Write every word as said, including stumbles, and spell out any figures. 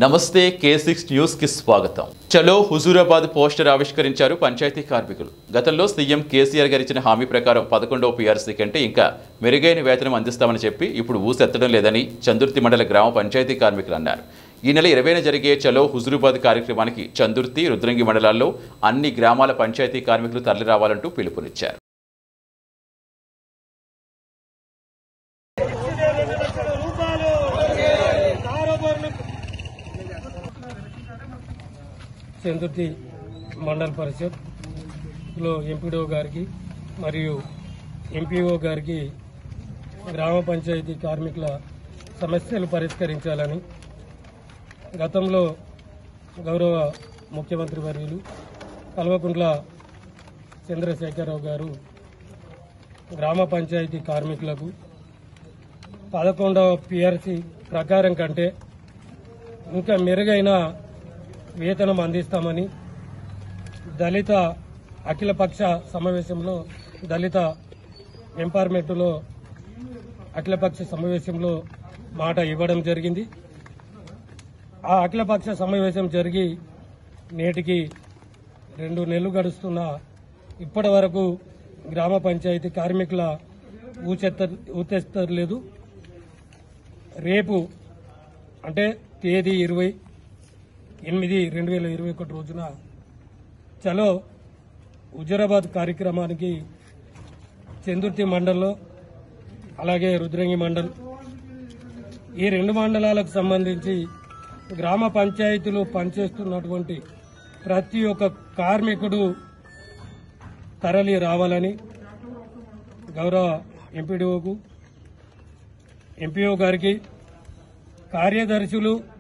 నమస్తే కే six news కి స్వాగతం. చలో హుజూరాబాద్ పోస్టర్ ఆవిష్కరించారు పంచాయతీ కార్మికులు. గతంలో సీఎం కేసీఆర్ గారు ఇచ్చిన హామీ ప్రకారం పదకొండవ పీఆర్సీ కంటే ఇంకా మెరుగైన వేతనం అందిస్తామని చెప్పి ఇప్పుడు ఊసెత్తడం లేదని చందుర్తి మండల గ్రామ పంచాయతీ కార్మికులు అన్నారు. ఈ నెల ఇరవైన జరిగే చలో హుజూరాబాద్ కార్యక్రమానికి చందుర్తి, రుద్రంగి మండలాల్లో అన్ని గ్రామాల పంచాయతీ కార్మికులు తరలిరావాలంటూ పిలుపునిచ్చారు. చందుర్తి మండల పరిషత్లో ఎంపీడీఓ గారికి మరియు ఎంపీఓ గారికి గ్రామ పంచాయతీ కార్మికుల సమస్యలు పరిష్కరించాలని గతంలో గౌరవ ముఖ్యమంత్రి వర్యులు కల్వకుంట్ల చంద్రశేఖరరావు గారు గ్రామ పంచాయతీ కార్మికులకు పదకొండవ పీఆర్సీ ప్రకారం కంటే ఇంకా మెరుగైన వేతనం అందిస్తామని దళిత అఖిలపక్ష సమావేశంలో దళిత ఎంపవర్మెంట్లో అఖిలపక్ష సమావేశంలో మాట ఇవ్వడం జరిగింది. ఆ అఖిలపక్ష సమావేశం జరిగి నేటికి రెండు నెలలు గడుస్తున్న ఇప్పటి వరకు గ్రామ పంచాయతీ కార్మికుల ఊచెత్త ఊతెత్తలేదు. రేపు అంటే తేదీ ఇరవై ఎనిమిది రెండు వేల ఇరవై ఒకటి రోజున చలో హుజూరాబాద్ కార్యక్రమానికి చందుర్తి మండల్లో అలాగే రుద్రంగి మండల్ ఈ రెండు మండలాలకు సంబంధించి గ్రామ పంచాయతీలు పనిచేస్తున్నటువంటి ప్రతి ఒక్క కార్మికుడు తరలి రావాలని గౌరవ ఎంపీడీఓకు, ఎంపీఓ గారికి, కార్యదర్శులు